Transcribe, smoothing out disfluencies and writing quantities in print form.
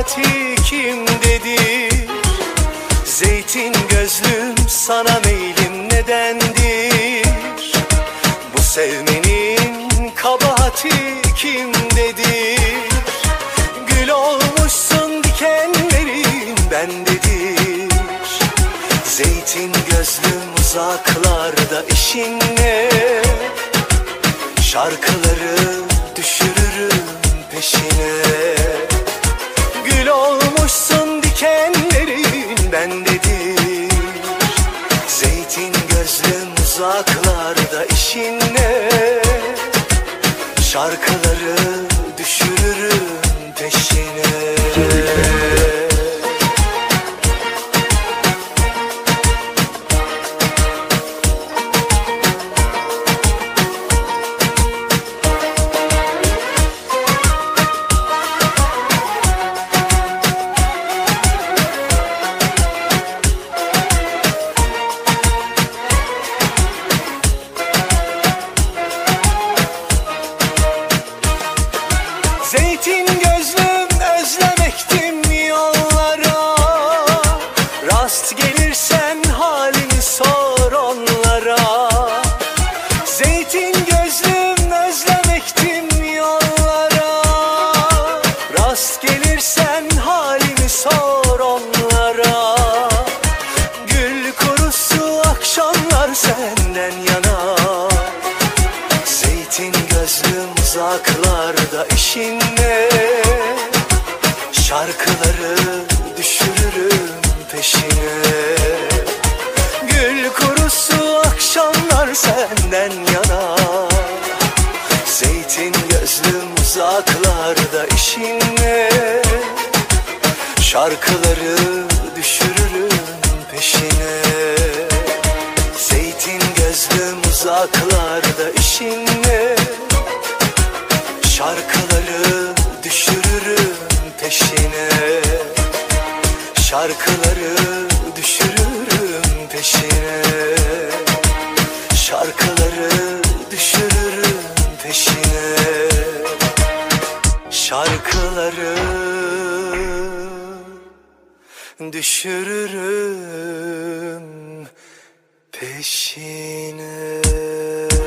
kabahati kimdedir? Zeytin gözlüm, sana meylim nedendir? Bu sevmenin kabahati kimdedir? Gül olmuşsun, dikenlerin bendedir. Zeytin gözlüm, uzaklarda işin ne? Şarkıları düşürürüm peşine. Gül olmuşsun, dikenlerin bendedir. Zeytin gözlüm, uzaklarda işin ne? Şarkıları düşürürüm peşine. Zeytin gözlüm, özlemektim yollara. Rast gelirsen halini sor onlara. Zeytin gözlüm, özlemektim yollara. Rast gelirsen halini sor onlara. Gül kurusu akşamlar senden yana. Zeytin gözlüm, uzaklarda işin ne? Şarkıları düşürürüm peşine. Gül kurusu akşamlar senden yana. Zeytin gözlüm, uzaklarda işin ne? Şarkıları düşürürüm peşine. Zeytin gözlüm, uzaklarda işin ne? Şarkıları düşürürüm peşine. Şarkıları düşürürüm peşine. Şarkıları düşürürüm peşine. Şarkıları düşürürüm peşine.